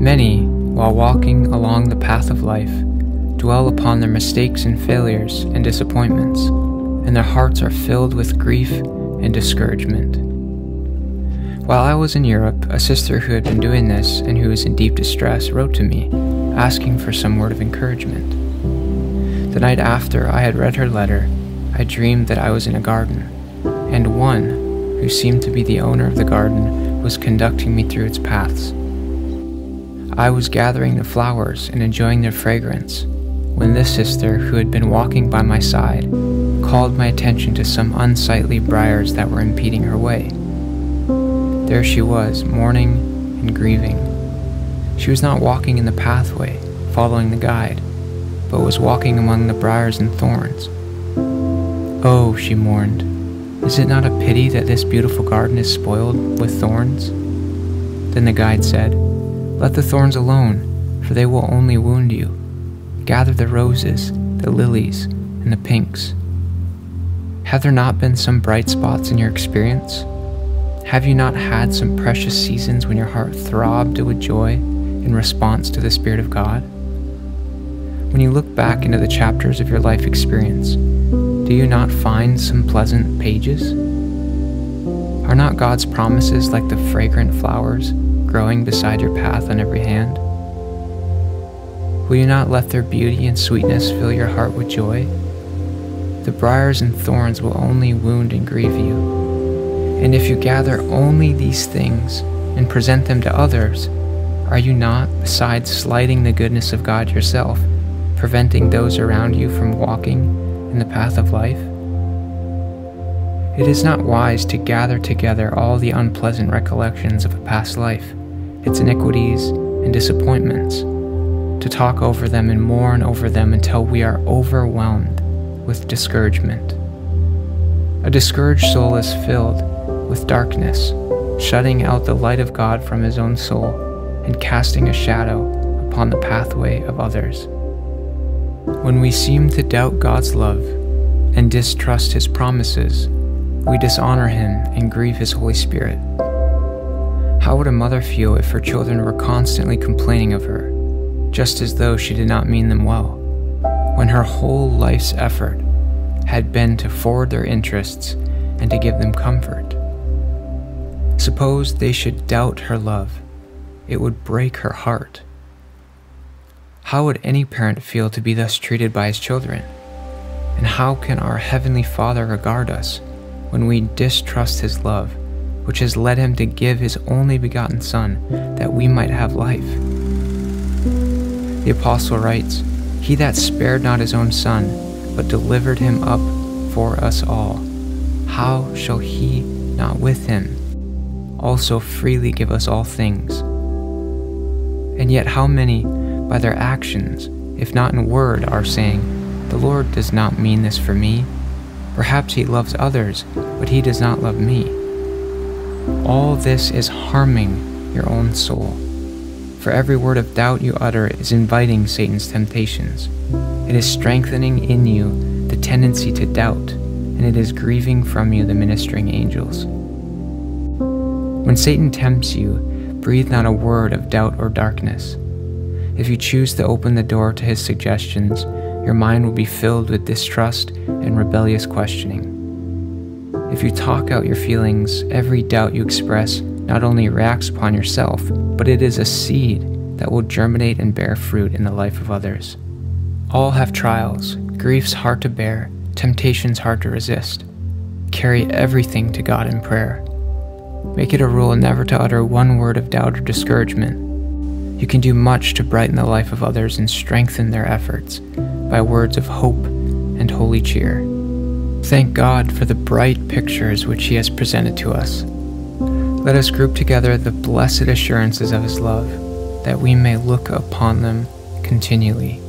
Many, while walking along the path of life, dwell upon their mistakes and failures and disappointments, and their hearts are filled with grief and discouragement. While I was in Europe, a sister who had been doing this and who was in deep distress wrote to me, asking for some word of encouragement. The night after I had read her letter, I dreamed that I was in a garden, and one, who seemed to be the owner of the garden, was conducting me through its paths. I was gathering the flowers and enjoying their fragrance, when this sister, who had been walking by my side, called my attention to some unsightly briars that were impeding her way. There she was, mourning and grieving. She was not walking in the pathway, following the guide, but was walking among the briars and thorns. "Oh," she mourned, "is it not a pity that this beautiful garden is spoiled with thorns?" Then the guide said, "Let the thorns alone, for they will only wound you. Gather the roses, the lilies, and the pinks." Have there not been some bright spots in your experience? Have you not had some precious seasons when your heart throbbed with joy in response to the Spirit of God? When you look back into the chapters of your life experience, do you not find some pleasant pages? Are not God's promises like the fragrant flowers growing beside your path on every hand? Will you not let their beauty and sweetness fill your heart with joy? The briars and thorns will only wound and grieve you. And if you gather only these things and present them to others, are you not, besides slighting the goodness of God yourself, preventing those around you from walking in the path of life? It is not wise to gather together all the unpleasant recollections of a past life, its iniquities and disappointments, to talk over them and mourn over them until we are overwhelmed with discouragement. A discouraged soul is filled with darkness, shutting out the light of God from his own soul and casting a shadow upon the pathway of others. When we seem to doubt God's love and distrust his promises, we dishonor him and grieve his Holy Spirit. How would a mother feel if her children were constantly complaining of her, just as though she did not mean them well, when her whole life's effort had been to forward their interests and to give them comfort? Suppose they should doubt her love. It would break her heart. How would any parent feel to be thus treated by his children? And how can our Heavenly Father regard us when we distrust his love, which has led him to give his only begotten Son, that we might have life? The Apostle writes, "He that spared not his own Son, but delivered him up for us all, how shall he not with him also freely give us all things?" And yet how many, by their actions, if not in word, are saying, "The Lord does not mean this for me. Perhaps he loves others, but he does not love me." All this is harming your own soul. For every word of doubt you utter is inviting Satan's temptations. It is strengthening in you the tendency to doubt, and it is grieving from you the ministering angels. When Satan tempts you, breathe not a word of doubt or darkness. If you choose to open the door to his suggestions, your mind will be filled with distrust and rebellious questioning. If you talk out your feelings, every doubt you express not only reacts upon yourself, but it is a seed that will germinate and bear fruit in the life of others. All have trials, griefs hard to bear, temptations hard to resist. Carry everything to God in prayer. Make it a rule never to utter one word of doubt or discouragement. You can do much to brighten the life of others and strengthen their efforts by words of hope and holy cheer. Thank God for the bright pictures which he has presented to us. Let us group together the blessed assurances of his love, that we may look upon them continually.